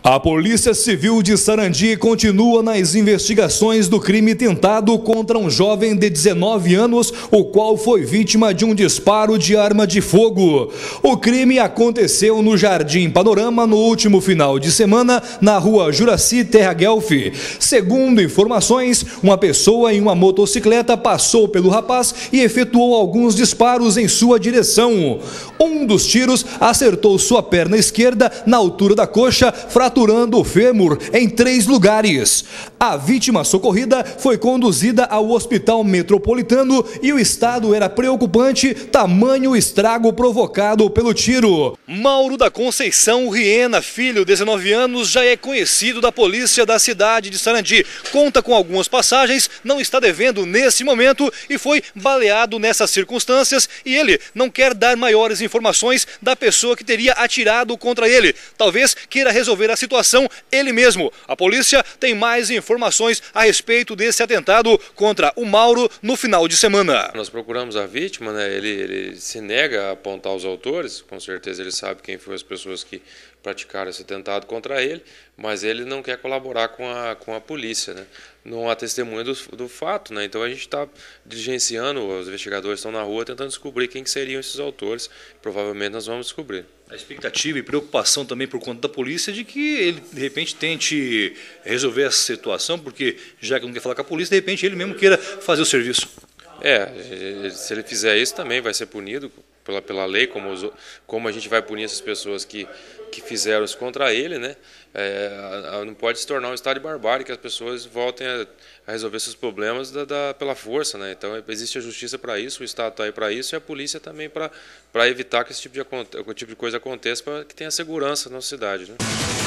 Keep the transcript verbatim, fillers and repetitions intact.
A Polícia Civil de Sarandi continua nas investigações do crime tentado contra um jovem de dezenove anos, o qual foi vítima de um disparo de arma de fogo. O crime aconteceu no Jardim Panorama no último final de semana, na rua Juraci Terra Guelf. Segundo informações, uma pessoa em uma motocicleta passou pelo rapaz e efetuou alguns disparos em sua direção. Um dos tiros acertou sua perna esquerda na altura da coxa, fraturando o fêmur em três lugares. A vítima socorrida foi conduzida ao Hospital Metropolitano e o estado era preocupante, tamanho o estrago provocado pelo tiro. Mauro da Conceição Riena, filho, dezenove anos, já é conhecido da polícia da cidade de Sarandi. Conta com algumas passagens, não está devendo nesse momento e foi baleado nessas circunstâncias, e ele não quer dar maiores informações da pessoa que teria atirado contra ele. Talvez queira resolver a situação ele mesmo. A polícia tem mais informações a respeito desse atentado contra o Mauro no final de semana. Nós procuramos a vítima, né? ele, ele se nega a apontar os autores, com certeza ele sabe quem foram as pessoas que praticaram esse atentado contra ele, mas ele não quer colaborar com a, com a polícia, né? Não há testemunha do, do fato, né? Então a gente está diligenciando, os investigadores estão na rua tentando descobrir quem que seriam esses autores. Provavelmente nós vamos descobrir. A expectativa e preocupação também por conta da polícia de que ele de repente tente resolver essa situação, porque já que não quer falar com a polícia, de repente ele mesmo queira fazer o serviço. É, se ele fizer isso também vai ser punido pela, pela lei, como, os, como a gente vai punir essas pessoas que, que fizeram isso contra ele, né? É, não pode se tornar um estado de barbárie que as pessoas voltem a, a resolver seus problemas da, da, pela força, né? Então existe a justiça para isso, o Estado está aí para isso e a polícia também para evitar que esse tipo de, esse tipo de coisa aconteça, para que tenha segurança na cidade, né?